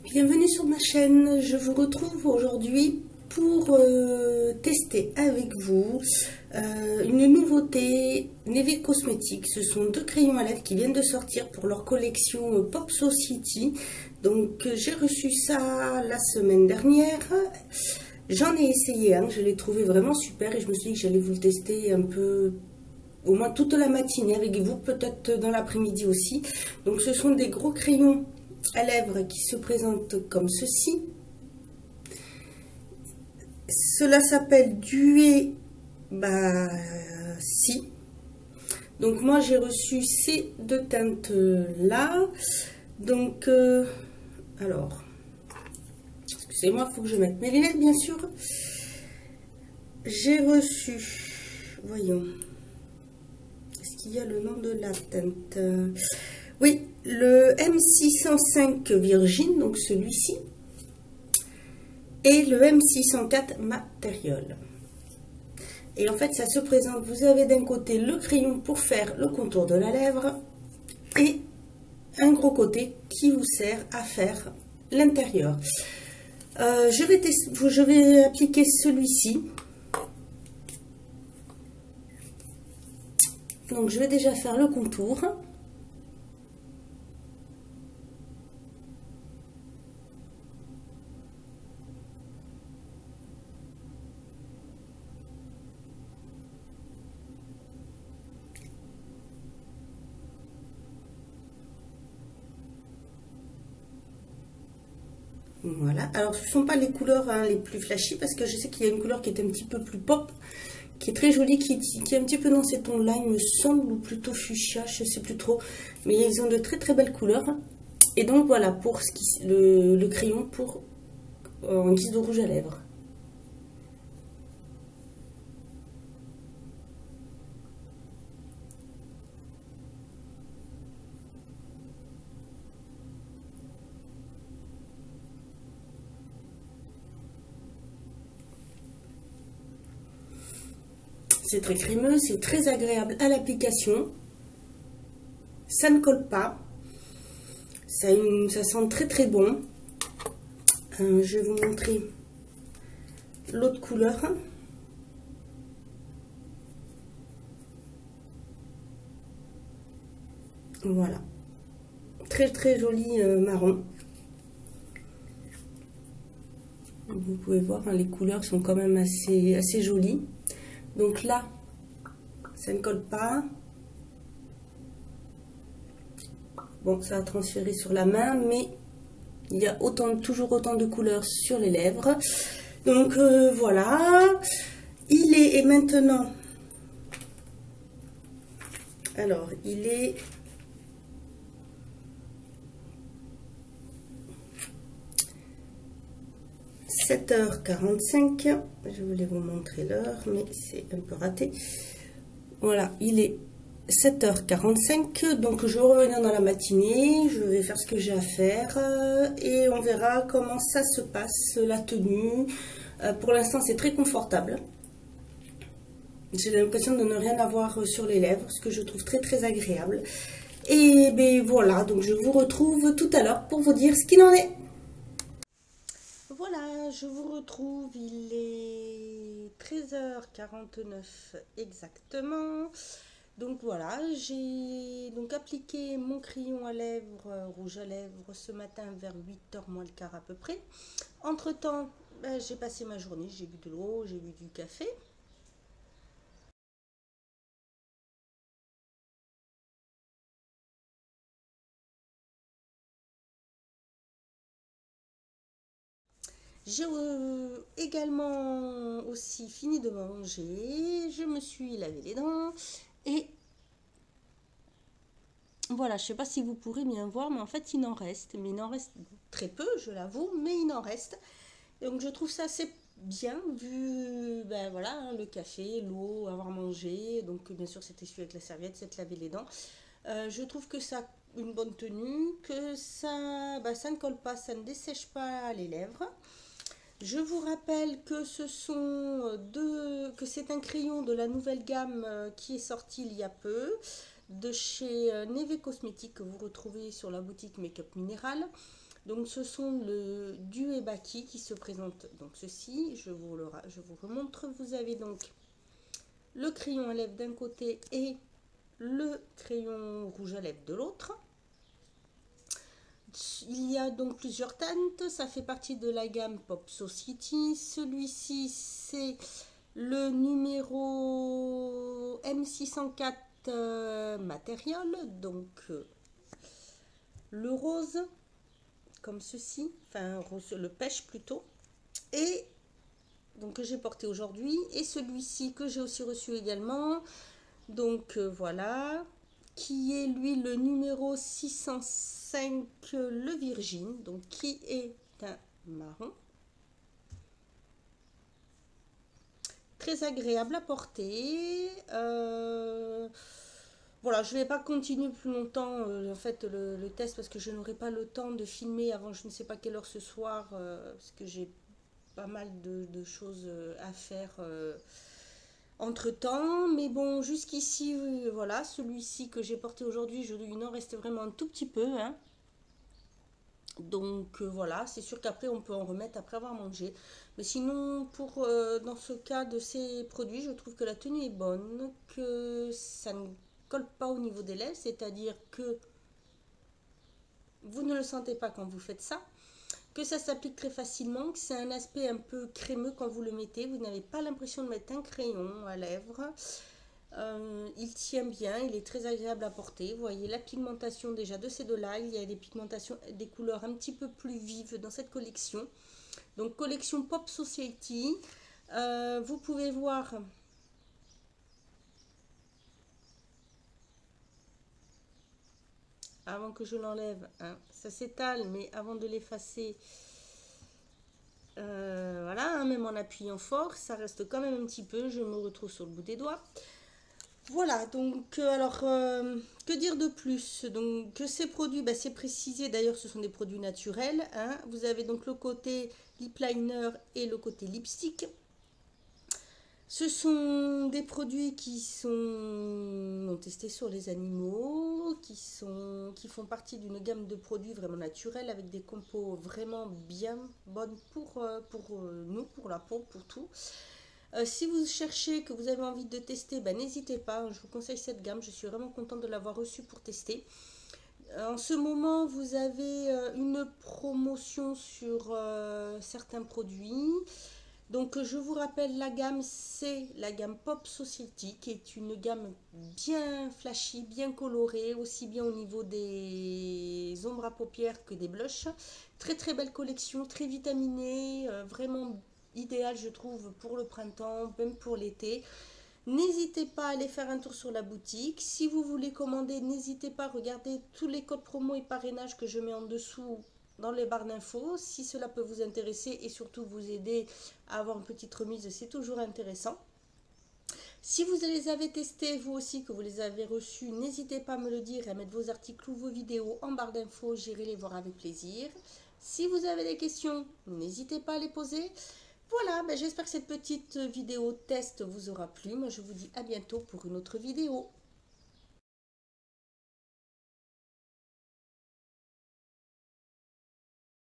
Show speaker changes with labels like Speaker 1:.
Speaker 1: Bienvenue sur ma chaîne, je vous retrouve aujourd'hui pour tester avec vous une nouveauté Neve Cosmetics. Ce sont deux crayons à lèvres qui viennent de sortir pour leur collection Pop Society. Donc j'ai reçu ça la semaine dernière. J'en ai essayé un, je l'ai trouvé vraiment super et je me suis dit que j'allais vous le tester un peu, au moins toute la matinée avec vous, peut-être dans l'après-midi aussi. Donc ce sont des gros crayons à lèvres qui se présentent comme ceci. Cela s'appelle Duet Si. Donc moi j'ai reçu ces deux teintes là. Donc alors excusez-moi, il faut que je mette mes lunettes bien sûr. J'ai reçu, voyons, est-ce qu'il y a le nom de la teinte? Oui, le M605 Virgin, donc celui-ci, et le M604 Material. Et en fait, ça se présente, vous avez d'un côté le crayon pour faire le contour de la lèvre et un gros côté qui vous sert à faire l'intérieur. Je vais appliquer celui-ci. Donc, je vais déjà faire le contour. Voilà, alors ce ne sont pas les couleurs les plus flashy parce que je sais qu'il y a une couleur qui est un petit peu plus pop, qui est très jolie, qui est un petit peu dans ces tons-là, il me semble, ou plutôt fuchsia, je ne sais plus trop, mais ils ont de très belles couleurs. Et donc voilà pour le crayon pour en guise de rouge à lèvres. C'est très crémeux, c'est très agréable à l'application. Ça ne colle pas. Ça sent très bon. Je vais vous montrer l'autre couleur. Voilà. Très joli marron. Vous pouvez voir, hein, les couleurs sont quand même assez jolies. Donc là, ça ne colle pas. Bon, ça a transféré sur la main, mais il y a toujours autant de couleurs sur les lèvres. Donc voilà. Et maintenant, alors il est 7h45. Je voulais vous montrer l'heure, mais c'est un peu raté. Voilà, il est 7h45, donc je vais revenir dans la matinée, je vais faire ce que j'ai à faire et on verra comment ça se passe, la tenue. Pour l'instant, c'est très confortable. J'ai l'impression de ne rien avoir sur les lèvres, ce que je trouve très agréable. Et ben voilà, donc je vous retrouve tout à l'heure pour vous dire ce qu'il en est. Voilà, je vous retrouve, il est 13h49 exactement. Donc voilà, j'ai donc appliqué mon crayon à lèvres, rouge à lèvres ce matin vers 8h moins le quart à peu près. Entre temps, j'ai passé ma journée, j'ai bu de l'eau, j'ai bu du café. J'ai également aussi fini de manger, je me suis lavé les dents et voilà, je ne sais pas si vous pourrez bien voir, mais en fait il en reste, mais il en reste très peu, je l'avoue, mais il en reste. Donc je trouve ça assez bien vu, ben voilà, hein, le café, l'eau, avoir mangé, donc bien sûr cet essuie avec la serviette, s'être lavé les dents. Je trouve que ça a une bonne tenue, que ça, ça ne colle pas, ça ne dessèche pas les lèvres. Je vous rappelle que que c'est un crayon de la nouvelle gamme qui est sorti il y a peu, de chez Neve Cosmetics, que vous retrouvez sur la boutique Make-up Minéral. Donc ce sont le du et baki qui se présentent. Donc ceci, je vous remontre. Vous avez donc le crayon à lèvres d'un côté et le crayon rouge à lèvres de l'autre. Il y a donc plusieurs teintes, ça fait partie de la gamme Pop Society. Celui-ci, c'est le numéro M604 Material, donc le rose, comme ceci, enfin rose, le pêche plutôt, et donc que j'ai porté aujourd'hui, et celui-ci que j'ai aussi reçu également, donc voilà, qui est lui le numéro 605 le Virgin, donc qui est un marron. Très agréable à porter. Voilà, je ne vais pas continuer plus longtemps en fait le test parce que je n'aurai pas le temps de filmer avant je ne sais pas quelle heure ce soir parce que j'ai pas mal de choses à faire entre temps. Mais bon, jusqu'ici, voilà, celui-ci que j'ai porté aujourd'hui, il en reste vraiment un tout petit peu. Hein. Donc voilà, c'est sûr qu'après on peut en remettre après avoir mangé. Mais sinon, pour dans ce cas de ces produits, je trouve que la tenue est bonne, que ça ne colle pas au niveau des lèvres, c'est-à-dire que vous ne le sentez pas quand vous faites ça, que ça s'applique très facilement, que c'est un aspect un peu crémeux quand vous le mettez, vous n'avez pas l'impression de mettre un crayon à lèvres. Il tient bien, il est très agréable à porter. Vous voyez la pigmentation déjà de ces deux-là. Il y a des pigmentations, des couleurs un petit peu plus vives dans cette collection. Donc collection Pop Society. Vous pouvez voir avant que je l'enlève, hein, ça s'étale, mais avant de l'effacer, voilà, hein, même en appuyant fort, ça reste quand même un petit peu. Je me retrouve sur le bout des doigts. Voilà, donc alors que dire de plus? Donc que ces produits, bah, c'est précisé, d'ailleurs ce sont des produits naturels. Hein. Vous avez donc le côté lip liner et le côté lipstick. Ce sont des produits qui sont testés sur les animaux, qui font partie d'une gamme de produits vraiment naturels avec des compos vraiment bien bonnes pour nous, pour la peau, pour tout. Si vous cherchez, que vous avez envie de tester, ben, n'hésitez pas, je vous conseille cette gamme, je suis vraiment contente de l'avoir reçue pour tester. En ce moment, vous avez une promotion sur certains produits. Donc je vous rappelle, la gamme, c'est la gamme Pop Society, qui est une gamme bien flashy, bien colorée, aussi bien au niveau des ombres à paupières que des blushs. Très très belle collection, très vitaminée, vraiment idéal je trouve pour le printemps, même pour l'été. N'hésitez pas à aller faire un tour sur la boutique. Si vous voulez commander, n'hésitez pas à regarder tous les codes promo et parrainage que je mets en dessous dans les barres d'infos. Si cela peut vous intéresser et surtout vous aider à avoir une petite remise, c'est toujours intéressant. Si vous les avez testés, vous aussi, que vous les avez reçus, n'hésitez pas à me le dire et à mettre vos articles ou vos vidéos en barre d'infos. J'irai les voir avec plaisir. Si vous avez des questions, n'hésitez pas à les poser. Voilà, ben j'espère que cette petite vidéo test vous aura plu. Moi, je vous dis à bientôt pour une autre vidéo.